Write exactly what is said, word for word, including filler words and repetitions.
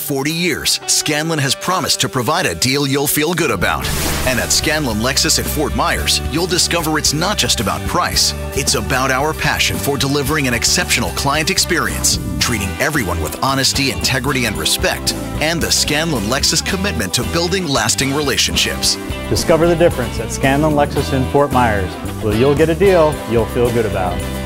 forty years, Scanlon has promised to provide a deal you'll feel good about. And at Scanlon Lexus at Fort Myers, you'll discover it's not just about price. It's about our passion for delivering an exceptional client experience, treating everyone with honesty, integrity, and respect, and the Scanlon Lexus commitment to building lasting relationships. Discover the difference at Scanlon Lexus in Fort Myers, where you'll get a deal you'll feel good about.